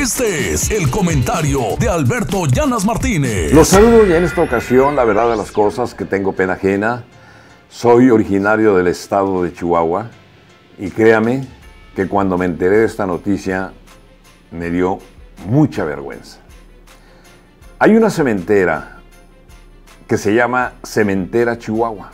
Este es el comentario de Alberto Llanas Martínez. Los saludo ya en esta ocasión, la verdad de las cosas, que tengo pena ajena. Soy originario del estado de Chihuahua y créame que cuando me enteré de esta noticia me dio mucha vergüenza. Hay una cementera que se llama Cementera Chihuahua.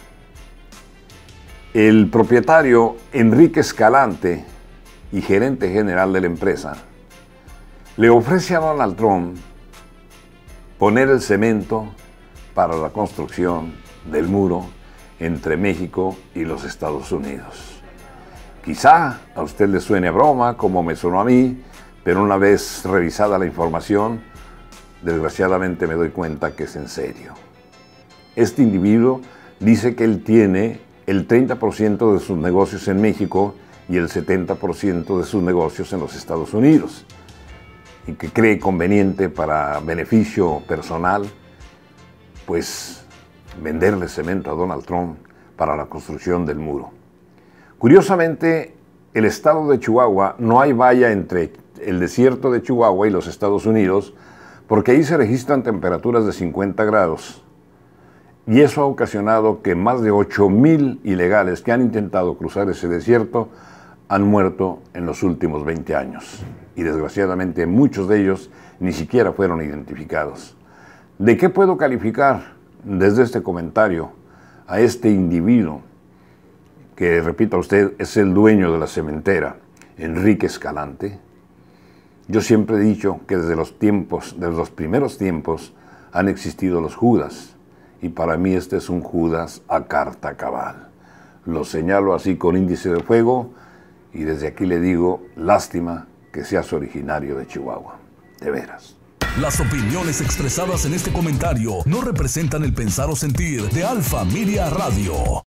El propietario, Enrique Escalante, y gerente general de la empresa, le ofrece a Donald Trump poner el cemento para la construcción del muro entre México y los Estados Unidos. Quizá a usted le suene a broma, como me sonó a mí, pero una vez revisada la información, desgraciadamente me doy cuenta que es en serio. Este individuo dice que él tiene el 30% de sus negocios en México y el 70% de sus negocios en los Estados Unidos, y que cree conveniente para beneficio personal, pues venderle cemento a Donald Trump para la construcción del muro. Curiosamente, el estado de Chihuahua, no hay valla entre el desierto de Chihuahua y los Estados Unidos, porque ahí se registran temperaturas de 50 grados. Y eso ha ocasionado que más de 8,000 ilegales que han intentado cruzar ese desierto han muerto en los últimos 20 años. Y desgraciadamente muchos de ellos ni siquiera fueron identificados. ¿De qué puedo calificar desde este comentario a este individuo que, repito a usted, es el dueño de la cementera, Enrique Escalante? Yo siempre he dicho que desde los primeros tiempos han existido los Judas, y para mí este es un Judas a carta cabal. Lo señalo así con índice de fuego, y desde aquí le digo, lástima que seas originario de Chihuahua, de veras. Las opiniones expresadas en este comentario no representan el pensar o sentir de Alfa Media Radio.